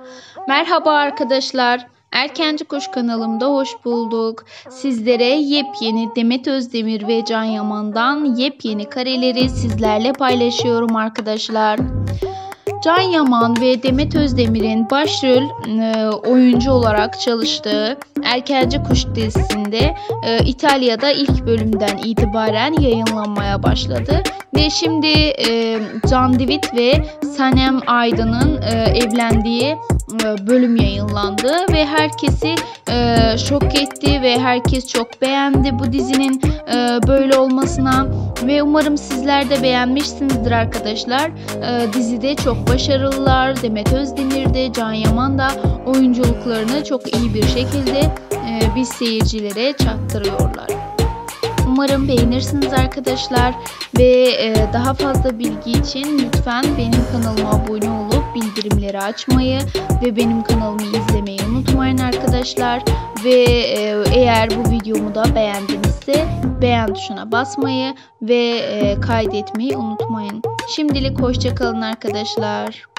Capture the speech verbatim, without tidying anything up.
Merhaba arkadaşlar. Erkenci Kuş kanalımda hoş bulduk. Sizlere yepyeni Demet Özdemir ve Can Yaman'dan yepyeni kareleri sizlerle paylaşıyorum arkadaşlar. Can Yaman ve Demet Özdemir'in başrol e, oyuncu olarak çalıştığı Erkenci Kuş dizisinde e, İtalya'da ilk bölümden itibaren yayınlanmaya başladı. Ve şimdi e, Can Divit ve Sanem Aydın'ın e, evlendiği e, bölüm yayınlandı ve herkesi e, şok etti ve herkes çok beğendi bu dizinin e, böyle olmasına ve umarım sizler de beğenmişsinizdir arkadaşlar. E, dizide çok başarılılar. Demet Özdemir de Can Yaman da oyunculuklarını çok iyi bir şekilde e, biz seyircilere çaktırıyorlar. Umarım beğenirsiniz arkadaşlar ve daha fazla bilgi için lütfen benim kanalıma abone olup bildirimleri açmayı ve benim kanalımı izlemeyi unutmayın arkadaşlar. Ve eğer bu videomu da beğendinizse beğen tuşuna basmayı ve kaydetmeyi unutmayın. Şimdilik hoşça kalın arkadaşlar.